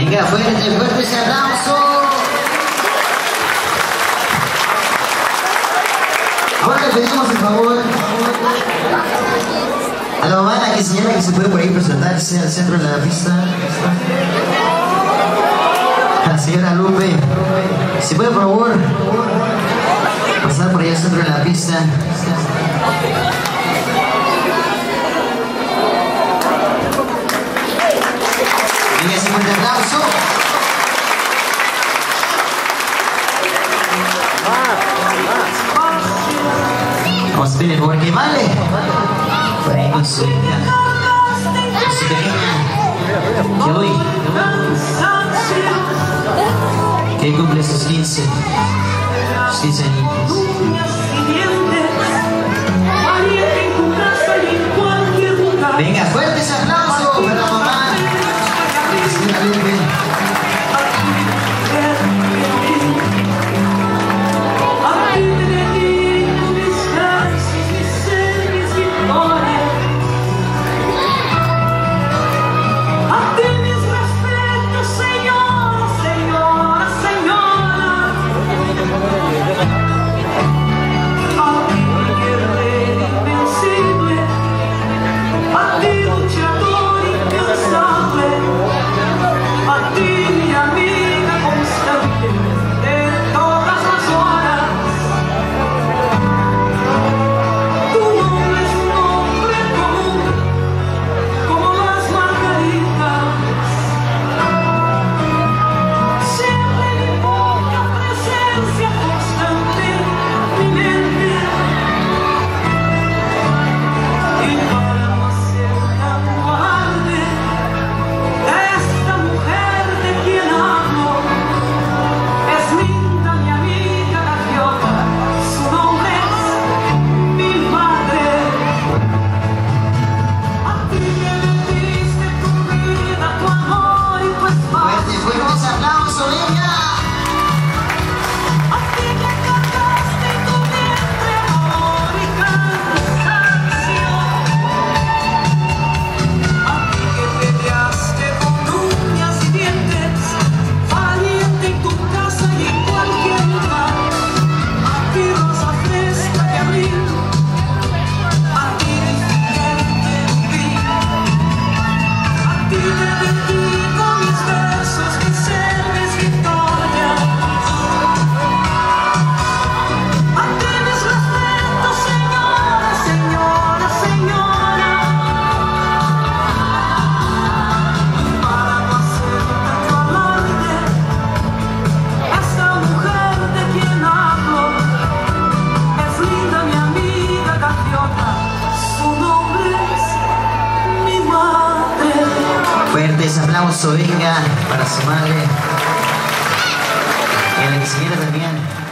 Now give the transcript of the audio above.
Venga, fuerte ese aplauso. Ahora le pedimos el favor a la mamá, que señala que se puede por ahí presentarse al centro de la pista. A la señora Lupe, si puede por favor pasar por ahí al centro de la pista. Venga, ese fuerte aplauso. Vamos a pedirle por favor que vale por ahí con su hija, con su pequeña, que hoy que cumple sus 15 años. Venga, fuerte ese aplauso para la mamá, señora Lupe. Fuerte ese aplauso, venga, para su madre y a la que se quiera también.